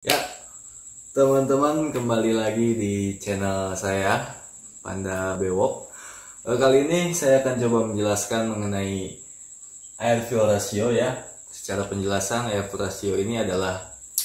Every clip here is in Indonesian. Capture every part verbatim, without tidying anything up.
Ya, teman-teman kembali lagi di channel saya, Panda Bewok. Eh, Kali ini saya akan coba menjelaskan mengenai air fuel ratio ya. Secara penjelasan, air fuel ratio ini adalah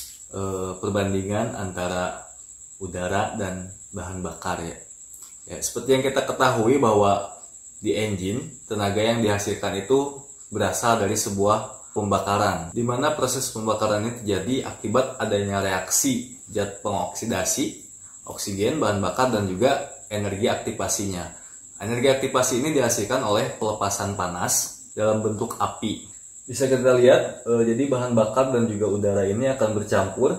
eh, perbandingan antara udara dan bahan bakar ya. Ya, seperti yang kita ketahui bahwa di engine, tenaga yang dihasilkan itu berasal dari sebuah pembakaran, di mana proses pembakaran ini terjadi akibat adanya reaksi zat pengoksidasi, oksigen, bahan bakar, dan juga energi aktivasinya. Energi aktivasi ini dihasilkan oleh pelepasan panas dalam bentuk api. Bisa kita lihat, e, jadi bahan bakar dan juga udara ini akan bercampur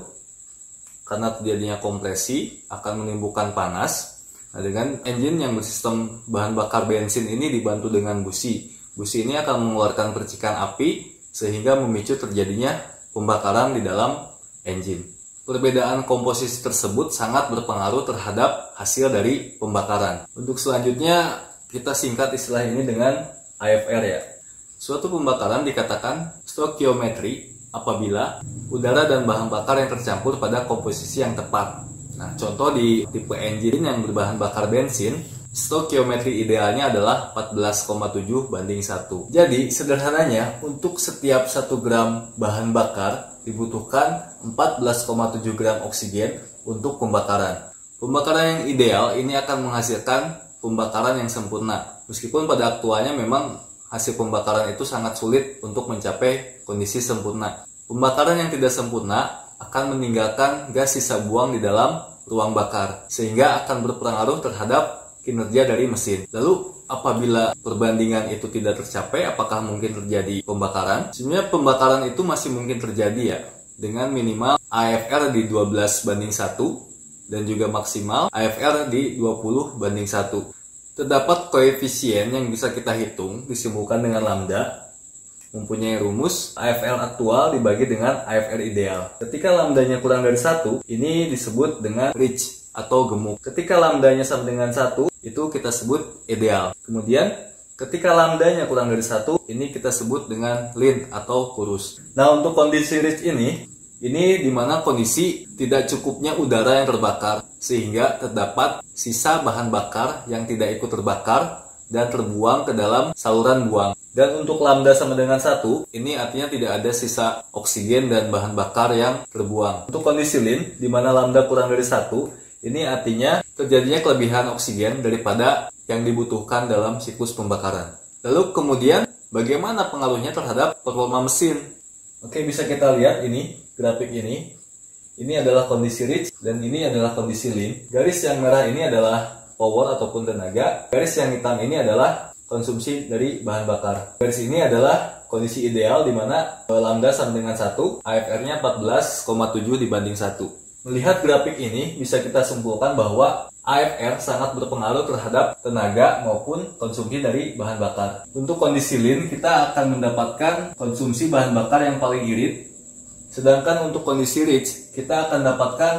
karena terjadinya kompresi akan menimbulkan panas. Nah, dengan engine yang bersistem bahan bakar bensin ini dibantu dengan busi. Busi ini akan mengeluarkan percikan api sehingga memicu terjadinya pembakaran di dalam engine. Perbedaan komposisi tersebut sangat berpengaruh terhadap hasil dari pembakaran. Untuk selanjutnya, kita singkat istilah ini dengan A F R ya. Suatu pembakaran dikatakan stoichiometry apabila udara dan bahan bakar yang tercampur pada komposisi yang tepat. Nah, contoh di tipe engine yang berbahan bakar bensin, stoichiometry idealnya adalah empat belas koma tujuh banding satu. Jadi, sederhananya, untuk setiap satu gram bahan bakar dibutuhkan empat belas koma tujuh gram oksigen untuk pembakaran. Pembakaran yang ideal ini akan menghasilkan pembakaran yang sempurna. Meskipun pada aktualnya memang hasil pembakaran itu sangat sulit untuk mencapai kondisi sempurna. Pembakaran yang tidak sempurna akan meninggalkan gas sisa buang di dalam ruang bakar, sehingga akan berpengaruh terhadap kinerja dari mesin. Lalu apabila perbandingan itu tidak tercapai, apakah mungkin terjadi pembakaran? Sebenarnya pembakaran itu masih mungkin terjadi ya, dengan minimal A F R di dua belas banding satu dan juga maksimal A F R di dua puluh banding satu. Terdapat koefisien yang bisa kita hitung disimpulkan dengan lambda, mempunyai rumus A F R aktual dibagi dengan A F R ideal. Ketika lambdanya kurang dari satu, ini disebut dengan rich atau gemuk. Ketika lambdanya sama dengan satu, itu kita sebut ideal. Kemudian ketika lambdanya kurang dari satu, ini kita sebut dengan lean atau kurus. Nah, untuk kondisi rich ini, ini dimana kondisi tidak cukupnya udara yang terbakar, sehingga terdapat sisa bahan bakar yang tidak ikut terbakar dan terbuang ke dalam saluran buang. Dan untuk lambda sama dengan satu, ini artinya tidak ada sisa oksigen dan bahan bakar yang terbuang. Untuk kondisi lean, di mana lambda kurang dari satu, ini artinya terjadinya kelebihan oksigen daripada yang dibutuhkan dalam siklus pembakaran. Lalu kemudian, bagaimana pengaruhnya terhadap performa mesin? Oke, bisa kita lihat ini, grafik ini. Ini adalah kondisi rich dan ini adalah kondisi lean. Garis yang merah ini adalah power ataupun tenaga. Garis yang hitam ini adalah konsumsi dari bahan bakar. Garis ini adalah kondisi ideal di mana lambda sama dengan satu, A F R-nya empat belas koma tujuh dibanding satu. Melihat grafik ini, bisa kita simpulkan bahwa A F R sangat berpengaruh terhadap tenaga maupun konsumsi dari bahan bakar. Untuk kondisi lean, kita akan mendapatkan konsumsi bahan bakar yang paling irit. Sedangkan untuk kondisi rich, kita akan dapatkan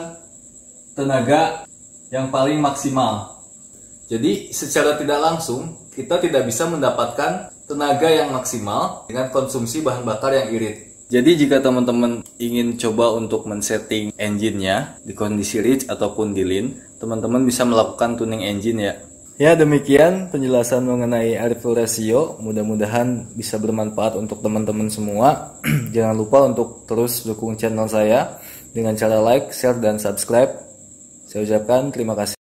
tenaga yang paling maksimal. Jadi, secara tidak langsung, kita tidak bisa mendapatkan tenaga yang maksimal dengan konsumsi bahan bakar yang irit. Jadi jika teman-teman ingin coba untuk men-setting engine-nya di kondisi rich ataupun di lean, teman-teman bisa melakukan tuning engine ya. Ya, demikian penjelasan mengenai air fuel ratio. Mudah-mudahan bisa bermanfaat untuk teman-teman semua. Jangan lupa untuk terus dukung channel saya dengan cara like, share, dan subscribe. Saya ucapkan terima kasih.